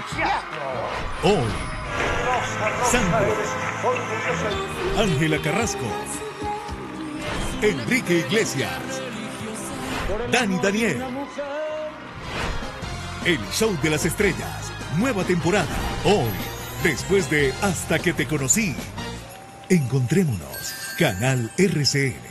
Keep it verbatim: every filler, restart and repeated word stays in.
Hoy, Sandro, Ángela Carrasco, Enrique Iglesias, Dani Daniel. El show de las estrellas, nueva temporada. Hoy, después de Hasta que te conocí. Encontrémonos, Canal R C N.